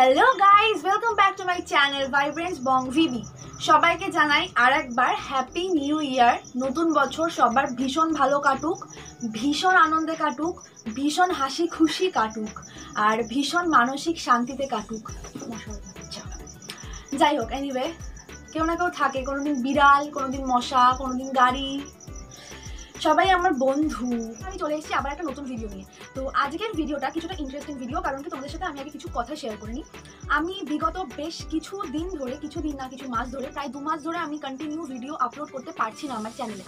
Hello guys, welcome back to my channel Vibrance Bong VB. সবাইকে জানাই আর একবার happy new year. নতুন বছর সবার ভীষণ ভালো কাটুক, ভীষণ আনন্দে কাটুক, ভীষণ হাসি খুশি কাটুক, আর ভীষণ মানসিক শান্তিতে কাটুক। যাই হোক, এনিওয়ে, কেউ না কেউ থাকে, কোনোদিন বিড়াল, কোনোদিন মশা, কোনোদিন গাড়ি, সবাই আমার বন্ধু। আমি চলে এসেছি আবার একটা নতুন ভিডিও নিয়ে। তো আজকের ভিডিওটা কিছুটা ইন্টারেস্টিং ভিডিও, কারণ কি তোমাদের সাথে আমি আগে কিছু কথা শেয়ার করে নিই। আমি বিগত বেশ কিছু মাস ধরে, প্রায় 2 মাস ধরে আমি কন্টিনিউ ভিডিও আপলোড করতে পারছি না আমার চ্যানেলে।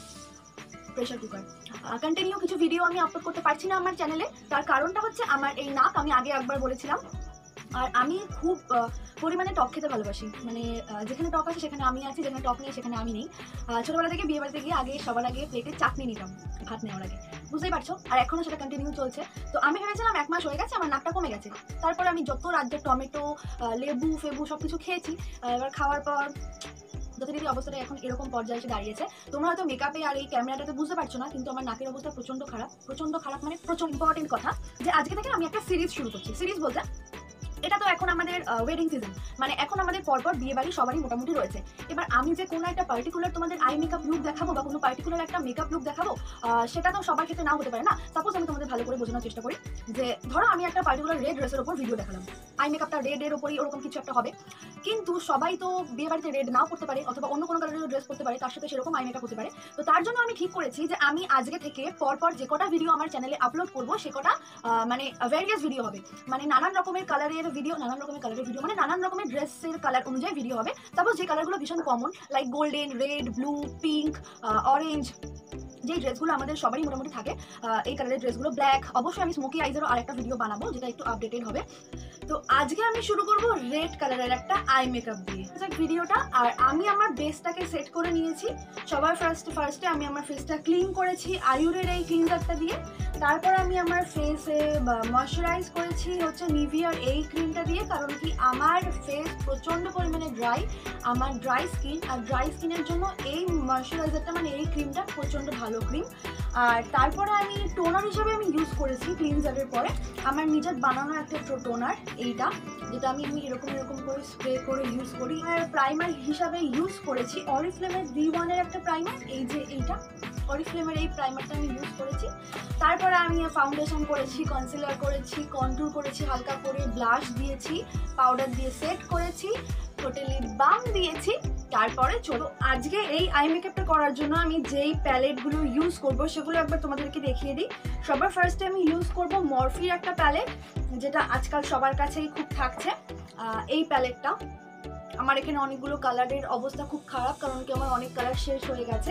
প্রেশার কুকার কন্টিনিউ কিছু ভিডিও আমি আপলোড করতে পারছি না আমার চ্যানেলে। তার কারণটা হচ্ছে আমার এই নাক। আমি আগে একবার বলেছিলাম, আর আমি খুব পরিমাণে টক খেতে ভালোবাসি। মানে যেখানে টক আছে সেখানে আমি আছি, যেখানে টক নেই সেখানে আমি নেই। ছোটোবেলা থেকে বিয়ে বাড়িতে গিয়ে সবার আগে প্লেটে চাটনি নিতাম ভাত নেওয়ার আগে, বুঝতেই পারছো। আর এখনও সেটা কন্টিনিউ চলছে। তো আমি ভেবেছিলাম 1 মাস হয়ে গেছে, আমার নাকটা কমে গেছে। তারপরে আমি যত রাজ্যের টমেটো, লেবু ফেবু সব কিছু খেয়েছি। এবার খাওয়ার পর যথারীতি অবস্থাটা এখন এরকম পর্যায়ে এসে দাঁড়িয়েছে। তোমরা হয়তো মেকআপে আর এই ক্যামেরাটাতে বুঝতে পারছো না, কিন্তু আমার নাকের অবস্থা প্রচণ্ড খারাপ। মানে প্রচণ্ড ইম্পর্টেন্ট কথা যে আজকে থেকে আমি একটা সিরিজ শুরু করছি। সিরিজ বলতে এটা তো এখন আমাদের ওয়েডিং সিজন, মানে এখন আমাদের পরপর বিয়ে বাড়ি সবারই মোটামুটি রয়েছে। এবার আমি যে কোনো একটা পার্টিকুলার তোমাদের আই মেকআপ লুক দেখাবো বা কোনো পার্টিকুলার একটা মেকআপ লুক দেখাবো, সেটা তো সবার ক্ষেত্রে নাও হতে পারে না। সাপোজ আমি তোমাদের ভালো করে বোঝানোর চেষ্টা করি যে ধরো আমি একটা পার্টিকুলার রেড ড্রেসের ওপর ভিডিও দেখালাম, আই মেকআপটা রেডের ওপরই ওরকম কিছু একটা হবে। কিন্তু সবাই তো বিয়ে বাড়িতে রেড নাও করতে পারে, অথবা অন্য কোনো কালারের ড্রেস করতে পারে, তার সাথে সেরকম আই মেকআপ হতে পারে। তো তার জন্য আমি ঠিক করেছি যে আমি আজকে থেকে পরপর যে কটা ভিডিও আমার চ্যানেলে আপলোড করবো সে কটা মানে ভ্যারিয়াস ভিডিও হবে। মানে নানান রকমের কালারের ভিডিও, মানে নানান রকমের ড্রেসের কালার অনুযায়ী ভিডিও হবে। সাপোজ যে কালারগুলো ভীষণ common, like golden, red, blue, pink, orange, যেই ড্রেসগুলো আমাদের সবারই মোটামুটি থাকে, এই কালারের ড্রেসগুলো, ব্ল্যাক। অবশ্যই আমি স্মোকি আইজেরও আরেকটা ভিডিও বানাবো যেটা একটু আপডেটেড হবে। তো আজকে আমি শুরু করব রেড কালারের একটা আই মেকআপ দিয়ে ভিডিওটা। আর আমি আমার বেসটাকে সেট করে নিয়েছি। সবার ফার্স্টে আমি আমার ফেসটা ক্লিন করেছি আয়ুরের এই ক্লিনজারটা দিয়ে। তারপর আমি আমার ফেসে ময়শ্চারাইজ করেছি হচ্ছে নিভিয়ার এই ক্রিমটা দিয়ে, কারণ কি আমার ফেস প্রচণ্ড পরিমাণে ড্রাই, আমার ড্রাই স্কিন। আর ড্রাই স্কিনের জন্য এই ময়শ্চারাইজারটা, মানে এই ক্রিমটা প্রচণ্ড ভালো ক্রিম। আর তারপরে আমি টোনার হিসাবে আমি ইউজ করেছি ক্লিনজারের পরে আমার নিজের বানানো একটা টোনার, এইটা, যেটা আমি এরকম করে স্প্রে করে ইউজ করি। আর প্রাইমার হিসাবে ইউজ করেছি অরিফ্লেমের D1-এর একটা প্রাইমার, এই যে এইটা অরিফ্লেমের এই প্রাইমারটা আমি ইউজ করেছি। তারপরে আমি ফাউন্ডেশন করেছি, কনসিলার করেছি, কন্ট্যুর করেছি, হালকা করে ব্লাশ দিয়েছি, পাউডার দিয়ে সেট করেছি, ঠোঁটে লিপ বাম দিয়েছি। তারপরে চলো আজকে এই আই মেকআপটা করার জন্য আমি যেই প্যালেটগুলো ইউজ করব সেগুলো একবার তোমাদেরকে দেখিয়ে দিই। সবার ফার্স্টে আমি ইউজ করব মরফির একটা প্যালেট, যেটা আজকাল সবার কাছেই খুব থাকছে। এই প্যালেটটা আমার এখানে অনেকগুলো কালারের অবস্থা খুব খারাপ, কারণ কি আমার অনেক কালার শেষ হয়ে গেছে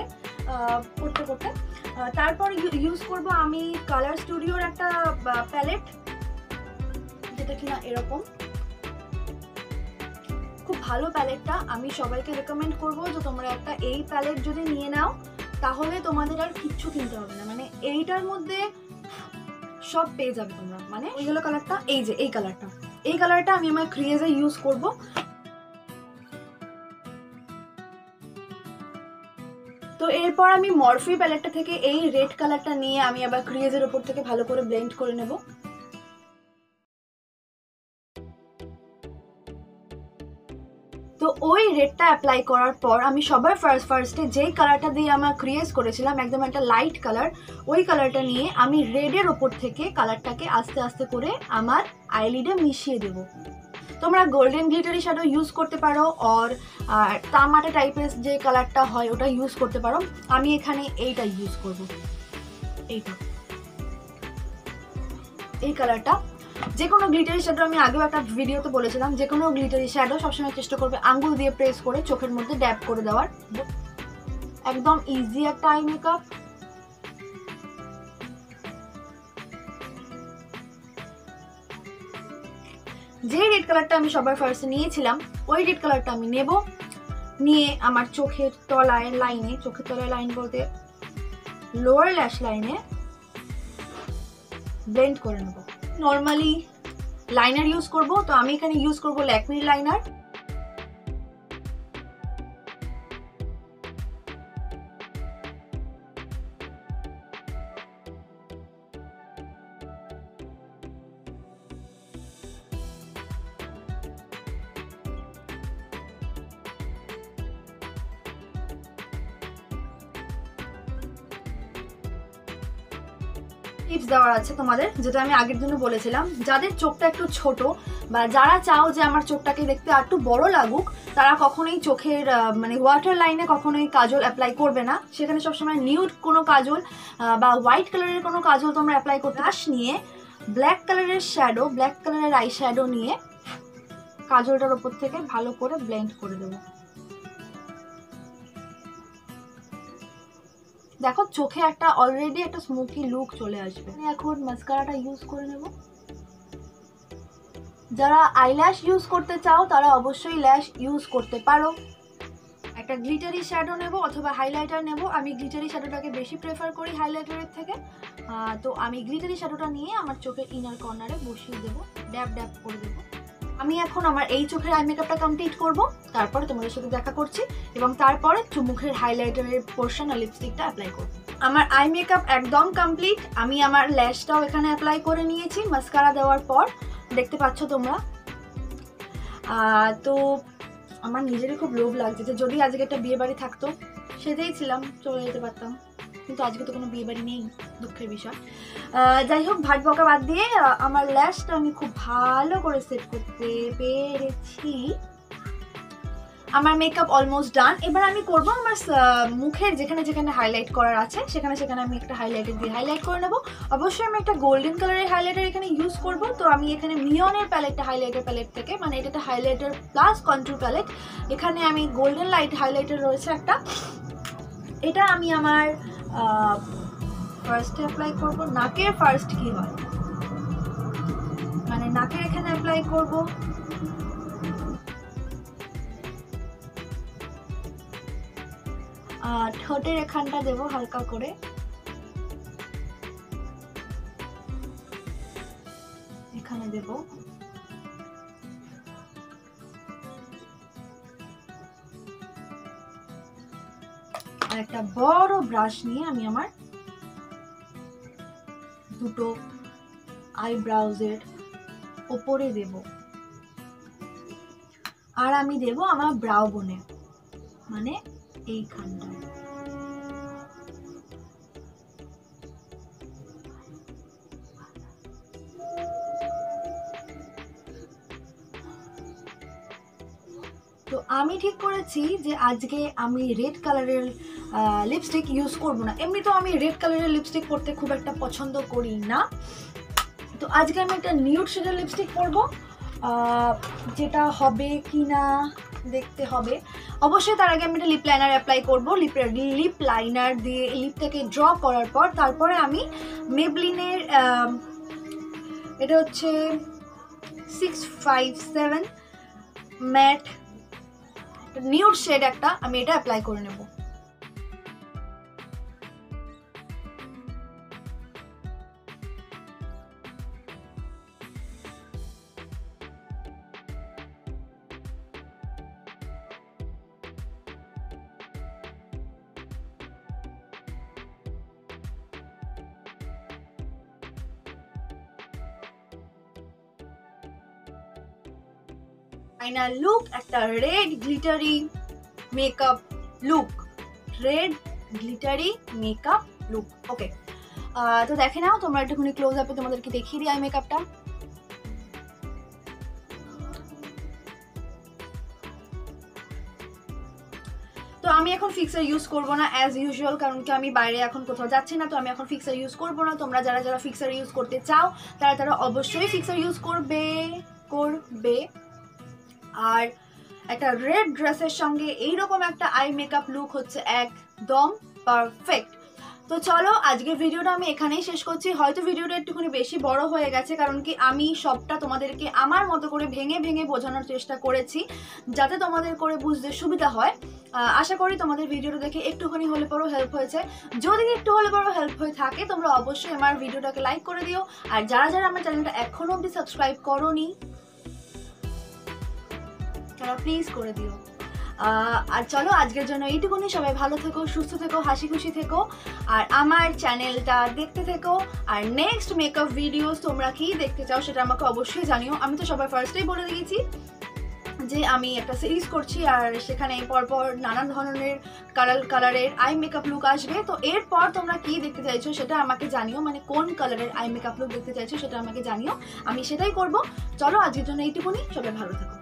করতে করতে। তারপর ইউজ করব আমি কালার স্টুডিওর একটা প্যালেট, যেটা কিনা এরকম খুব ভালো প্যালেটটা। আমি সবাইকে রেকমেন্ড করবো যে তোমরা একটা এই প্যালেট যদি নিয়ে নাও তাহলে তোমাদের আর কিচ্ছু কিনতে হবে না, মানে এইটার মধ্যে সব পেয়ে যাবে তোমরা। মানে ওইগুলো কালারটা, এই যে এই কালারটা আমি আমার ক্রিয়েজে ইউজ করব। তো এরপর আমি মরফি প্যালেটটা থেকে এই রেড কালারটা নিয়ে আমি আবার ক্রিয়েজের ওপর থেকে ভালো করে ব্লেন্ড করে নেব। তো ওই রেডটা অ্যাপ্লাই করার পর আমি সবার ফার্স্টে যেই কালারটা দিয়ে আমার ক্রিয়েট করেছিলাম, একদম একটা লাইট কালার, ওই কালারটা নিয়ে আমি রেডের ওপর থেকে কালারটাকে আস্তে আস্তে করে আমার আইলিডে মিশিয়ে দেব। তোমরা গোল্ডেন গ্লিটারি শ্যাডো ইউজ করতে পারো, আর তামাটে টাইপের যে কালারটা হয় ওটা ইউজ করতে পারো। আমি এখানে এইটা ইউজ করব, এই কালারটা। যে কোনো গ্লিটারি শ্যাডো, আমি আগেও একটা ভিডিওতে বলেছিলাম, যে কোনো গ্লিটারি শ্যাডো সবসময় চেষ্টা করবে আঙ্গুল দিয়ে প্রেস করে চোখের মধ্যে ড্যাব করে দেওয়ার। একদম ইজি একটা আই মেকআপ। যে রেড কালারটা আমি সবার ফার্স্টে নিয়েছিলাম ওই রেড কালারটা আমি নেব, নিয়ে আমার চোখের তলায় লাইন বলতে লোয়ার ল্যাশ লাইনে ব্লেন্ড করে নেব। নর্মালি লাইনার ইউজ করব, তো আমি এখানে ইউজ করব ল্যাকমির লাইনার। টিপস দেওয়ার আছে তোমাদের, যেটা আমি আগের দিনে বলেছিলাম। যাদের চোখটা একটু ছোট বা যারা চাও যে আমার চোখটাকে দেখতে আর একটু বড় লাগুক, তারা কখনোই চোখের মানে ওয়াটার লাইনে কখনোই কাজল অ্যাপ্লাই করবে না। সেখানে সবসময় নিউড কোনো কাজল বা হোয়াইট কালারের কোনো কাজল তোমরা অ্যাপ্লাই করতে। ব্রাশ নিয়ে ব্ল্যাক কালারের শ্যাডো, ব্ল্যাক কালারের আই শ্যাডো নিয়ে কাজলটার ওপর থেকে ভালো করে ব্লেন্ড করে দেবো। দেখো চোখে একটা অলরেডি একটা স্মোকি লুক চলে আসবে। এখন মাস্কারাটা ইউজ করে নেব। যারা আইল্যাশ ইউজ করতে চাও তারা অবশ্যই ল্যাশ ইউজ করতে পারো। একটা গ্লিটারি শ্যাডো নেব অথবা হাইলাইটার নেব। আমি গ্লিটারি শ্যাডোটাকে বেশি প্রেফার করি হাইলাইটারের থেকে। তো আমি গ্লিটারি শ্যাডোটা নিয়ে আমার চোখের ইনার কর্নারে বসিয়ে দেবো, ড্যাব ড্যাব করে দেবো। আমি এখন আমার এই চোখের আই মেকআপটা কমপ্লিট করব, তারপরে তোমাদের সাথে দেখা করছি এবং তারপরে মুখের হাইলাইটারের পোর্শন আর লিপস্টিকটা অ্যাপ্লাই করব। আমার আই মেকআপ একদম কমপ্লিট। আমি আমার ল্যাশটাও এখানে অ্যাপ্লাই করে নিয়েছি মাস্কারা দেওয়ার পর, দেখতে পাচ্ছ তোমরা। তো আমার নিজেরই খুব লোভ লাগছে যে যদি আজকে একটা বিয়ে বাড়ি থাকতো, সেটাই ছিলাম, চলে যেতে পারতাম, কিন্তু আজকে তো কোনো বিয়ে বাড়ি নেই, দুঃখের বিষয়। যাই হোক, ভাট বকা বাদ দিয়ে আমার ল্যাশটা আমি খুব ভালো করে সেট করতে পেরেছি। আমার মেকআপ অলমোস্ট ডান। এবার আমি করব আমার মুখের যেখানে যেখানে হাইলাইট করার আছে সেখানে সেখানে আমি একটা হাইলাইটার দিয়ে হাইলাইট করে নেব। অবশ্যই আমি একটা গোল্ডেন কালারের হাইলাইটার এখানে ইউজ করব। তো আমি এখানে মিয়নের প্যালেটটা, হাইলাইটার প্যালেট থেকে, মানে এটা একটা হাইলাইটার প্লাস কন্ট্রোল প্যালেট। এখানে আমি গোল্ডেন লাইট হাইলাইটার রয়েছে একটা, এটা আমি আমার ফার্স্টে অ্যাপ্লাই করব। নাকের ফার্স্ট কি হয়, মানে নাকের এখানে অ্যাপ্লাই করব। ঠোঁটের এখানটা দেব হালকা করে, এখানে দেব। আর একটা বড় ব্রাশ নিয়ে আমি আমার দুটো আইব্রাউজের ওপরে দেব। আর আমি দেব আমার ব্রাউ বোনে, মানে এইখানটায়। তো আমি ঠিক করেছি যে আজকে আমি রেড কালারের লিপস্টিক ইউজ করব না। এমনি তো আমি রেড কালারের লিপস্টিক পরতে খুব একটা পছন্দ করি না। তো আজকে আমি একটা নিউড শেডের লিপস্টিক পরব, যেটা হবে কি না দেখতে হবে। অবশ্যই তার আগে আমি একটা লিপ লাইনার অ্যাপ্লাই করবো। লিপ লাইনার দিয়ে লিপটাকে ড্র করার পর তারপরে আমি মেবলিনের এটা হচ্ছে 657 ম্যাট নিউড শেড একটা, আমি এটা অ্যাপ্লাই করে নেব। ফাইনাল লুক একটা red glittery makeup look, red glittery makeup look. Okay, তো দেখে নাও তোমরা একটুখানি ক্লোজ আপে তোমাদেরকে দেখিয়ে দিই আই মেকআপটা। তো আমি এখন ফিক্সার ইউজ করব না অ্যাজ ইউজুয়াল, কারণ কি আমি বাইরে এখন কোথাও যাচ্ছি না। তো আমি এখন ফিক্সার ইউজ করব না। তোমরা যারা যারা ফিক্সার ইউজ করতে চাও তারা অবশ্যই ফিক্সার ইউজ করবে। আর একটা রেড ড্রেসের সঙ্গে এইরকম একটা আই মেকআপ লুক হচ্ছে একদম পারফেক্ট। তো চলো আজকের ভিডিওটা আমি এখানেই শেষ করছি। হয়তো ভিডিওটা একটুখানি বেশি বড় হয়ে গেছে, কারণ কি আমি সবটা তোমাদেরকে আমার মতো করে ভেঙে ভেঙে বোঝানোর চেষ্টা করেছি, যাতে তোমাদের করে বুঝতে সুবিধা হয়। আশা করি তোমাদের ভিডিওটা দেখে একটুখানি হলে পরেও হেল্প হয়েছে। যদি একটু হলে পরেও হেল্প হয়ে থাকে তোমরা অবশ্যই আমার ভিডিওটাকে লাইক করে দিও। আর যারা যারা আমার চ্যানেলটা এখনো অবধি সাবস্ক্রাইব করোনি তারা প্লিজ করে দিও। আর চলো আজকের জন্য এইটুকুনি। সবাই ভালো থেকো, সুস্থ থেকো, হাসি খুশি থেকো, আর আমার চ্যানেলটা দেখতে থেকো। আর নেক্সট মেকআপ ভিডিওস তোমরা কি দেখতে চাও সেটা আমাকে অবশ্যই জানিও। আমি তো সবার ফার্স্টেই বলে দিয়েছি যে আমি একটা সিরিজ করছি আর সেখানে পরপর নানান ধরনের কালারের আই মেকআপ লুক আসবে। তো এরপর তোমরা কি দেখতে চাইছো সেটা আমাকে জানিও, মানে কোন কালারের আই মেকআপ লুক দেখতে চাইছো সেটা আমাকে জানিও, আমি সেটাই করব। চলো আজকের জন্য এইটুকুনি, সবাই ভালো থাকো।